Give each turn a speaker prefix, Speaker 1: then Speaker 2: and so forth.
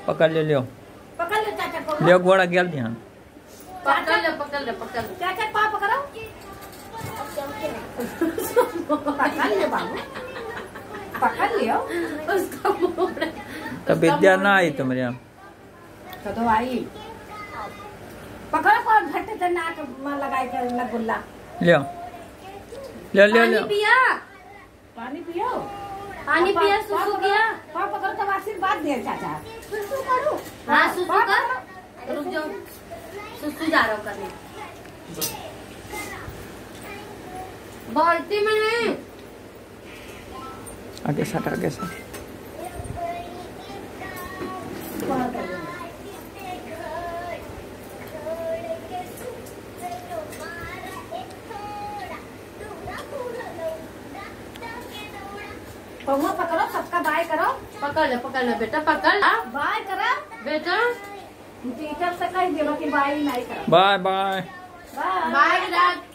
Speaker 1: पकड़ ले लियो।
Speaker 2: पकड़ ले चाचा को।
Speaker 1: लियो घोड़ा गेल ध्यान।
Speaker 2: पकड़ ले चाचा पाँव पकड़ो। पकड़ ले बाबू, पकड़ लियो।
Speaker 1: तो विद्या ना आई तुम्हारे यहाँ
Speaker 2: तो आई। पकड़ो कौन घट्टे से नाक में लगाए के गुल्ला।
Speaker 1: लियो लियो लियो लियो।
Speaker 2: पानी पियो।
Speaker 3: पानी पिया, सुसु किया।
Speaker 2: पाँव पकड़ो तो आशीर्वाद दे चाचा। सुसु करो।
Speaker 3: हाँ सुसु कर। रुक जाओ, सुसु जा रहा हूँ करने। बाल्टी में नहीं।
Speaker 1: आगे सट आगे सट।
Speaker 2: पकड़ो, सबका बाय करो।
Speaker 3: पकड़ ले बेटा, पकड़।
Speaker 2: बाय करो
Speaker 3: बेटा।
Speaker 2: टीचर से कह दे कि बाय नहीं करो।
Speaker 1: Bye bye
Speaker 2: bye
Speaker 3: bye.